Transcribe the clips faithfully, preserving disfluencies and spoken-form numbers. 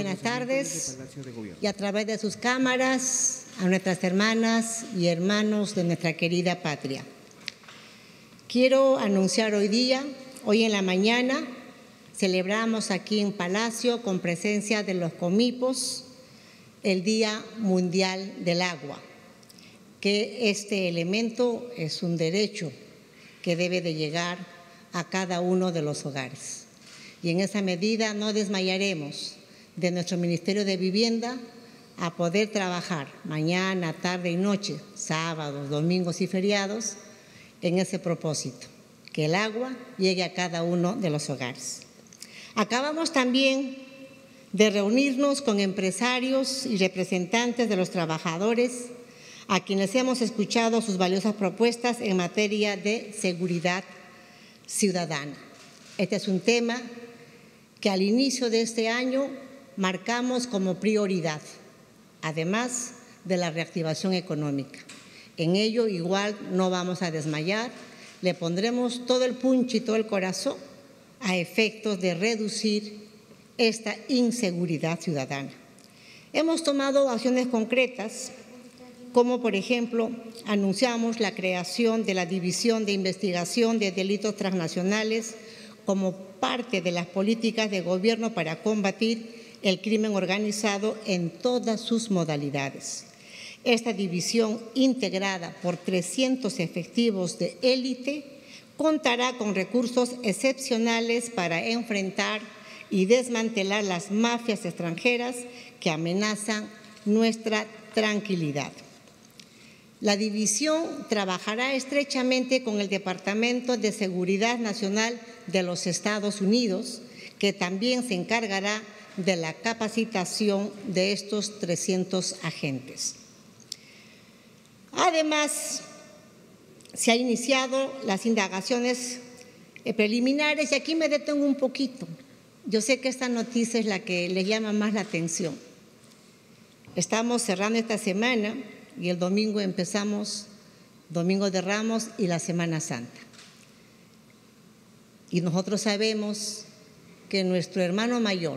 buenas tardes y a través de sus cámaras a nuestras hermanas y hermanos de nuestra querida patria. Quiero anunciar hoy día, hoy en la mañana, celebramos aquí en Palacio con presencia de los comipos el Día Mundial del Agua, que este elemento es un derecho que debe de llegar a cada uno de los hogares. Y en esa medida no desmayaremos de nuestro Ministerio de Vivienda a poder trabajar mañana, tarde y noche, sábados, domingos y feriados, en ese propósito, que el agua llegue a cada uno de los hogares. Acabamos también de reunirnos con empresarios y representantes de los trabajadores, a quienes hemos escuchado sus valiosas propuestas en materia de seguridad ciudadana. Este es un tema que al inicio de este año marcamos como prioridad, además de la reactivación económica. En ello igual no vamos a desmayar, le pondremos todo el punch y todo el corazón a efectos de reducir esta inseguridad ciudadana. Hemos tomado acciones concretas, como por ejemplo anunciamos la creación de la División de Investigación de Delitos Transnacionales como parte de las políticas de gobierno para combatir el crimen organizado en todas sus modalidades. Esta división, integrada por trescientos efectivos de élite, contará con recursos excepcionales para enfrentar y desmantelar las mafias extranjeras que amenazan nuestra tranquilidad. La división trabajará estrechamente con el Departamento de Seguridad Nacional de los Estados Unidos, que también se encargará de la capacitación de estos trescientos agentes. Además, se han iniciado las indagaciones preliminares y aquí me detengo un poquito. Yo sé que esta noticia es la que les llama más la atención. Estamos cerrando esta semana y el domingo empezamos Domingo de Ramos y la Semana Santa. Y nosotros sabemos que nuestro hermano mayor,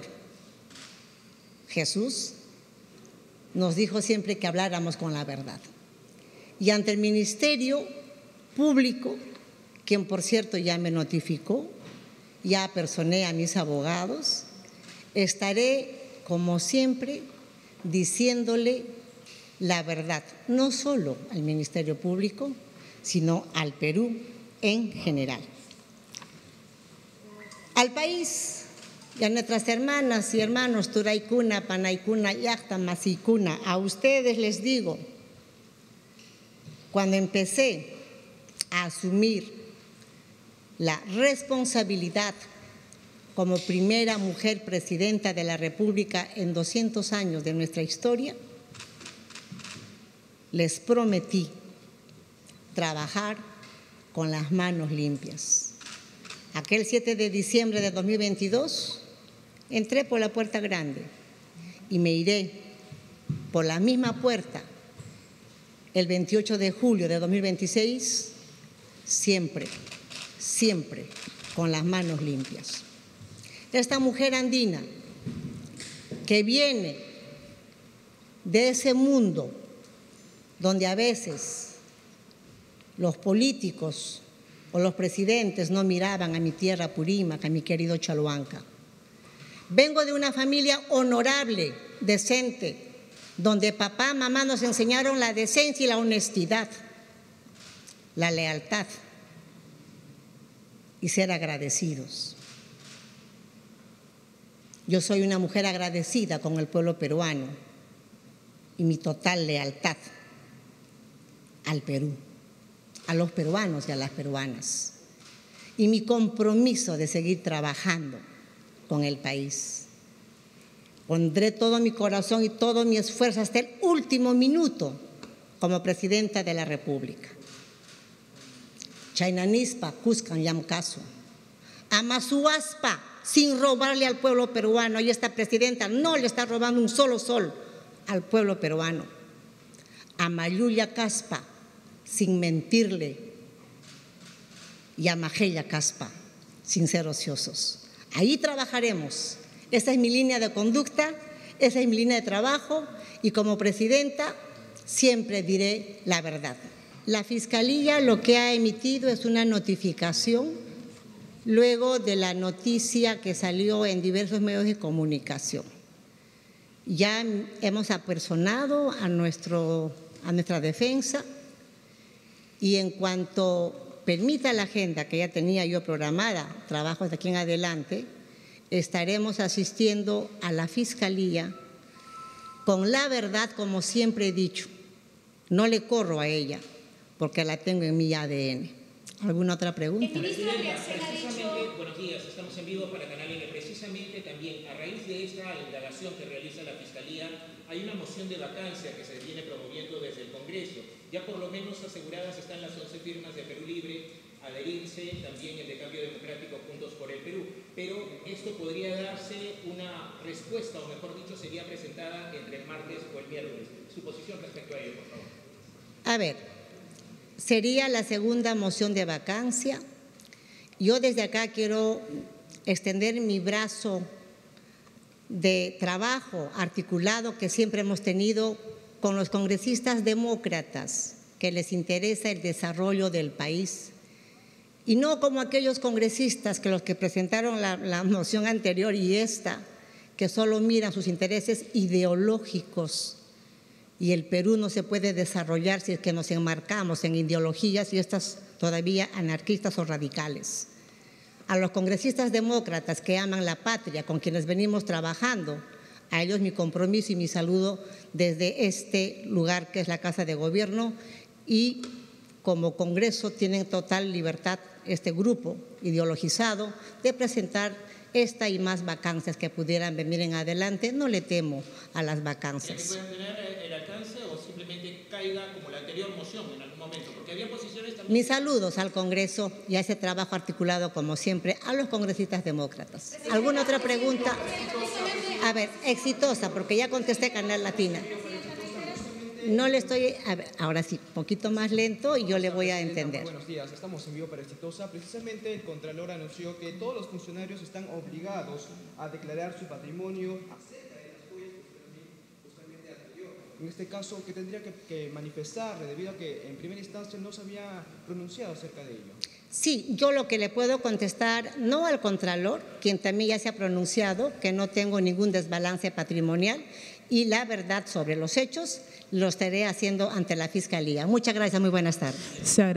Jesús, nos dijo siempre que habláramos con la verdad. Y ante el Ministerio Público, quien por cierto ya me notificó, ya apersoné a mis abogados, estaré como siempre diciéndole la verdad, no solo al Ministerio Público, sino al Perú en general. Al país y a nuestras hermanas y hermanos Turaykuna, Panaykuna, Llaqta, Masiykunta, a ustedes les digo, cuando empecé a asumir la responsabilidad como primera mujer presidenta de la República en doscientos años de nuestra historia, les prometí trabajar con las manos limpias. Aquel siete de diciembre de dos mil veintidós entré por la puerta grande y me iré por la misma puerta el veintiocho de julio de dos mil veintiséis, siempre, siempre con las manos limpias. Esta mujer andina que viene de ese mundo donde a veces los políticos o los presidentes no miraban a mi tierra Purímac, a mi querido Chalhuanca. Vengo de una familia honorable, decente, donde papá, mamá nos enseñaron la decencia y la honestidad, la lealtad y ser agradecidos. Yo soy una mujer agradecida con el pueblo peruano y mi total lealtad al Perú, a los peruanos y a las peruanas, y mi compromiso de seguir trabajando con el país. Pondré todo mi corazón y todo mi esfuerzo hasta el último minuto como presidenta de la República. Chainanispa, Cuscan, Yamcaso, Amasuaspa, sin robarle al pueblo peruano. Y esta presidenta no le está robando un solo sol al pueblo peruano. Amayuya Caspa, sin mentirle, y Amajeya Caspa, sin ser ociosos. Ahí trabajaremos. Esa es mi línea de conducta Esa es mi línea de trabajo y como presidenta siempre diré la verdad. La Fiscalía lo que ha emitido es una notificación luego de la noticia que salió en diversos medios de comunicación. Ya hemos apersonado a, nuestro, a nuestra defensa y en cuanto permita la agenda que ya tenía yo programada, trabajos de aquí en adelante, estaremos asistiendo a la Fiscalía con la verdad, como siempre he dicho. No le corro a ella, porque la tengo en mi A D N. ¿Alguna otra pregunta? Buenos días, estamos en vivo para Canal N. Precisamente también, a raíz de esta indagación que realiza la Fiscalía, hay una moción de vacancia que se viene promoviendo desde el Congreso. Ya por lo menos aseguradas están las once firmas de Perú Libre, adherirse también el de Cambio Democrático, Juntos por el Perú. Pero esto podría darse una respuesta, o mejor dicho, sería presentada entre el martes o el miércoles. Su posición respecto a ello, por favor. A ver, sería la segunda moción de vacancia. Yo desde acá quiero extender mi brazo de trabajo articulado que siempre hemos tenido con los congresistas demócratas que les interesa el desarrollo del país. Y no como aquellos congresistas que los que presentaron la, la moción anterior y esta, que solo miran sus intereses ideológicos. Y el Perú no se puede desarrollar si es que nos enmarcamos en ideologías y estas todavía anarquistas o radicales. A los congresistas demócratas que aman la patria, con quienes venimos trabajando, a ellos mi compromiso y mi saludo desde este lugar que es la Casa de Gobierno, y como Congreso tienen total libertad este grupo ideologizado de presentar esta y más vacancias que pudieran venir en adelante. No le temo a las vacancias. ¿Que pueden tener el alcance o simplemente caiga como la anterior moción en algún momento? Porque había posiciones también… Mis saludos al Congreso y a ese trabajo articulado, como siempre, a los congresistas demócratas. ¿Alguna otra pregunta? A ver, exitosa, porque ya contesté Canal Latina. No le estoy… A ver, ahora sí, un poquito más lento y yo le voy a entender. Buenos días, estamos en vivo para Exitosa. Precisamente el Contralor anunció que todos los funcionarios están obligados a declarar su patrimonio acerca de las joyas que justamente adquirió. En este caso, que tendría que, que manifestar debido a que en primera instancia no se había pronunciado acerca de ello. Sí, yo lo que le puedo contestar, no al Contralor, quien también ya se ha pronunciado, que no tengo ningún desbalance patrimonial, y la verdad sobre los hechos lo estaré haciendo ante la Fiscalía. Muchas gracias, muy buenas tardes.